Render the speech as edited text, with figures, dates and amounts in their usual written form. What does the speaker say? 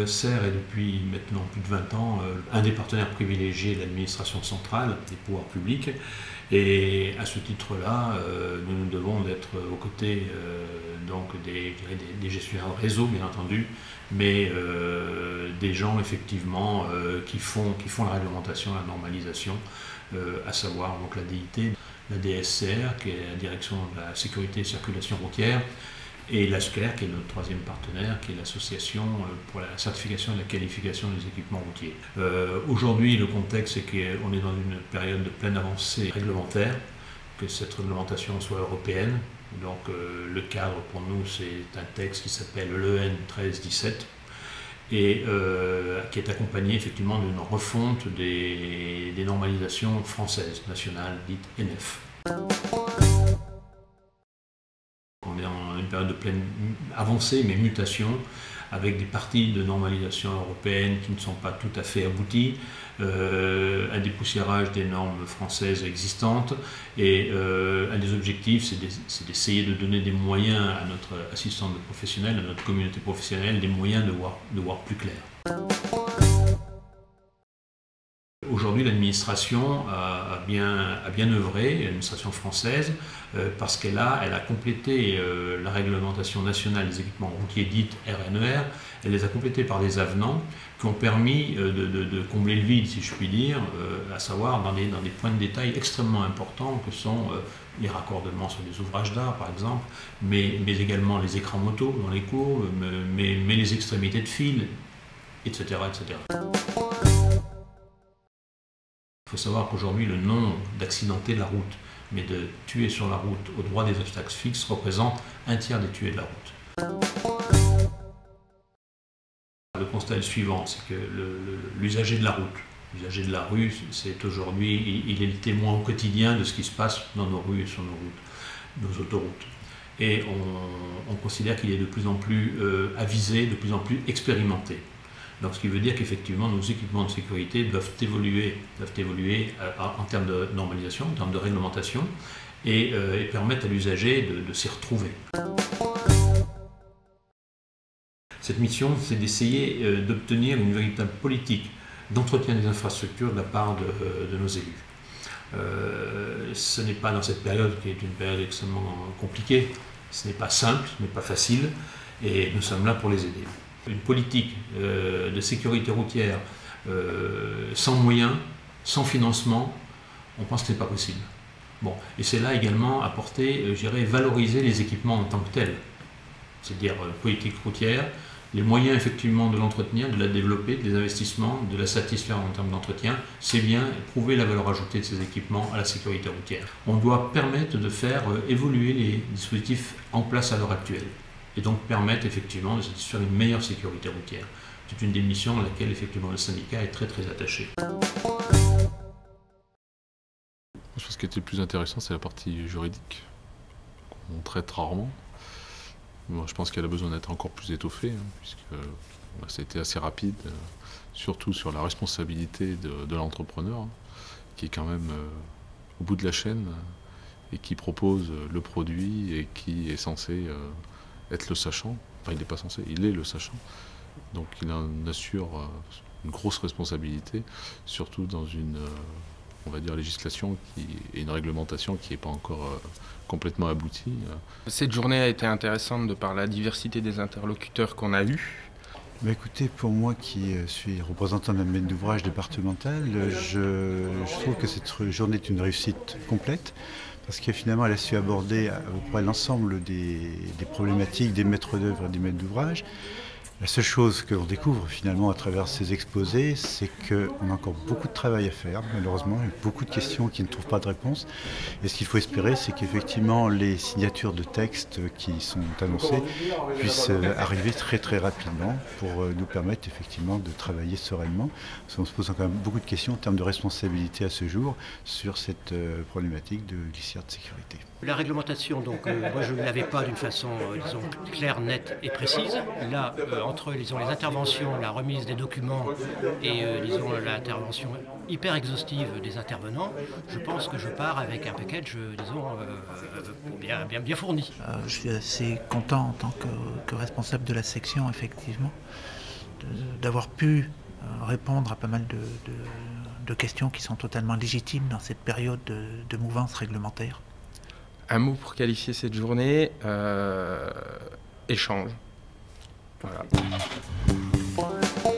l'ESR est depuis maintenant plus de 20 ans un des partenaires privilégiés de l'administration centrale, des pouvoirs publics. Et à ce titre-là, nous nous devons d'être aux côtés donc des gestionnaires de réseau, bien entendu, mais des gens effectivement qui font la réglementation, la normalisation, à savoir donc la DIT, la DSCR, qui est la Direction de la Sécurité et Circulation Routière, et l'ASCER, qui est notre troisième partenaire, qui est l'association pour la certification et la qualification des équipements routiers. Aujourd'hui, le contexte, c'est qu'on est dans une période de pleine avancée réglementaire, que cette réglementation soit européenne. Donc le cadre pour nous, c'est un texte qui s'appelle l'EN 1317, et qui est accompagné effectivement d'une refonte des normalisations françaises, nationales, dites NF. On est dans une période de pleine avancée, mais mutation, avec des parties de normalisation européenne qui ne sont pas tout à fait abouties, un dépoussiérage des normes françaises existantes, et un des objectifs, c'est d'essayer de donner des moyens à notre assistante professionnelle, à notre communauté professionnelle, des moyens de voir plus clair. Aujourd'hui, l'administration a bien œuvré, l'administration française, parce qu'elle a complété la réglementation nationale des équipements routiers dite RNER. Elle les a complétés par des avenants qui ont permis de combler le vide, si je puis dire, à savoir dans des points de détail extrêmement importants que sont les raccordements sur des ouvrages d'art, par exemple, mais également les écrans moto dans les courbes, mais les extrémités de fil, etc., etc. Il faut savoir qu'aujourd'hui, le nombre d'accidentés de la route, mais de tués sur la route au droit des obstacles fixes, représente un tiers des tués de la route. Le constat est le suivant, c'est que l'usager de la route, l'usager de la rue, c'est aujourd'hui, il est le témoin au quotidien de ce qui se passe dans nos rues et sur nos routes, nos autoroutes. Et on considère qu'il est de plus en plus avisé, de plus en plus expérimenté. Donc, ce qui veut dire qu'effectivement, nos équipements de sécurité doivent évoluer en termes de normalisation, en termes de réglementation, et permettre à l'usager de s'y retrouver. Cette mission, c'est d'essayer d'obtenir une véritable politique d'entretien des infrastructures de la part de nos élus. Ce n'est pas dans cette période qui est une période extrêmement compliquée, ce n'est pas simple, ce n'est pas facile, et nous sommes là pour les aider. Une politique de sécurité routière sans moyens, sans financement, on pense que ce n'est pas possible. Bon, et c'est là également apporter, je dirais, valoriser les équipements en tant que tels. C'est-à-dire politique routière, les moyens effectivement de l'entretenir, de la développer, des investissements, de la satisfaire en termes d'entretien, c'est bien prouver la valeur ajoutée de ces équipements à la sécurité routière. On doit permettre de faire évoluer les dispositifs en place à l'heure actuelle, et donc permettre effectivement de satisfaire une meilleure sécurité routière. C'est une des missions à laquelle effectivement le syndicat est très attaché. Je pense que ce qui était le plus intéressant, c'est la partie juridique, qu'on traite rarement. Moi, je pense qu'elle a besoin d'être encore plus étoffée, puisque ça a été assez rapide, surtout sur la responsabilité de l'entrepreneur, qui est quand même au bout de la chaîne, et qui propose le produit, et qui est censé être le sachant. Enfin, il n'est pas censé, il est le sachant. Donc il en assure une grosse responsabilité, surtout dans une on va dire, législation et une réglementation qui n'est pas encore complètement aboutie. Cette journée a été intéressante de par la diversité des interlocuteurs qu'on a eus. Bah écoutez, pour moi qui suis représentant d'un domaine d'ouvrage départemental, je trouve que cette journée est une réussite complète, parce que finalement elle a su aborder à peu près l'ensemble des problématiques des maîtres d'œuvre et des maîtres d'ouvrage. La seule chose que l'on découvre finalement à travers ces exposés, c'est qu'on a encore beaucoup de travail à faire, malheureusement, et beaucoup de questions qui ne trouvent pas de réponse. Et ce qu'il faut espérer, c'est qu'effectivement les signatures de textes qui sont annoncées puissent arriver très rapidement pour nous permettre effectivement de travailler sereinement. Parce qu'on se pose quand même beaucoup de questions en termes de responsabilité à ce jour sur cette problématique de glissière de sécurité. La réglementation, donc, moi je ne l'avais pas d'une façon, disons, claire, nette et précise. Là, entre, disons, les interventions, la remise des documents et, disons, l'intervention hyper exhaustive des intervenants, je pense que je pars avec un package, disons, bien fourni. Je suis assez content en tant que responsable de la section, effectivement. d'avoir pu répondre à pas mal de questions qui sont totalement légitimes dans cette période de mouvance réglementaire. Un mot pour qualifier cette journée, échange. Voilà.